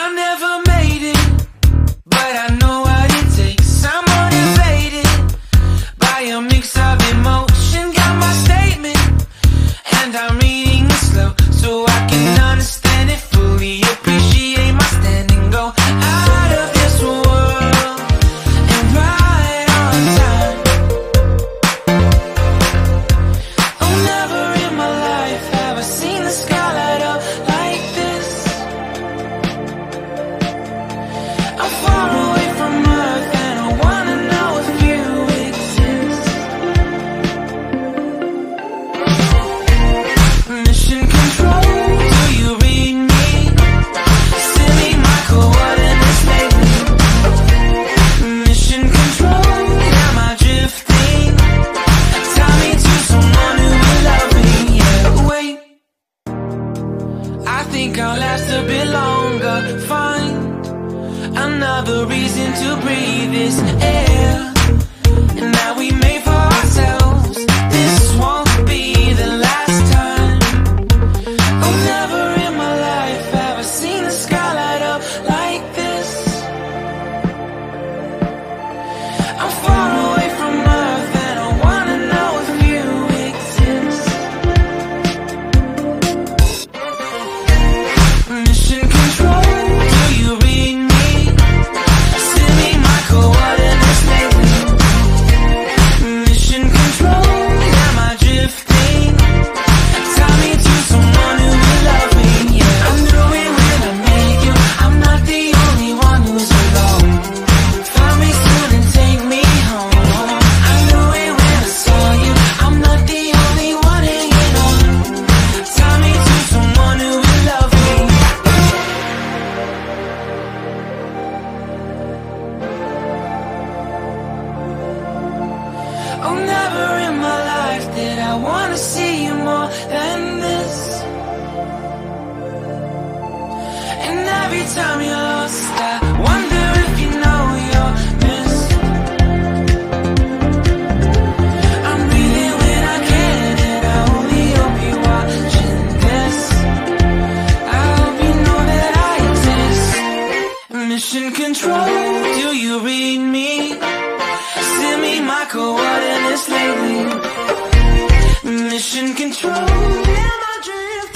I never made it, but I know what it takes. I'm motivated by a mix of emotion. Got my statement, and I'm reading it slow so I can understand it fully. Appreciate my stand and go out of this world and right on time. Oh, never in my life have I seen the sky light up like this. I'm far away from Earth and I wanna know if you exist. Mission control, do you read me? Send me my coordinates lately. Mission control, am I drifting? Tie me to someone who will love me. Yeah, wait, I think I'll last a bit longer. Find another reason to breathe this air, and that we made for ourselves. This won't be the last time. Oh, never in my life have I seen the sky light up like this. I'm far away from Earth and I wanna know if you exist. Mission control, do you read me? Send me my coordinates lately. Mission control, am I drifting? Tie me to someone who will love me. Yeah, I knew it when I met you. I'm not the only one who's alone. Find me soon and take me home. I knew it when I saw you. I'm not the only one hanging on. Tie me to someone who will love me. Oh, never in my life did I wanna see you more than this. And every time you're lost, I wonder if you know you're missed. I'm breathing when I can, and I only hope you're watching this. I hope you know that I exist. Mission control, do you read me? Send me my coordinates lately. Mission control, am I dreaming?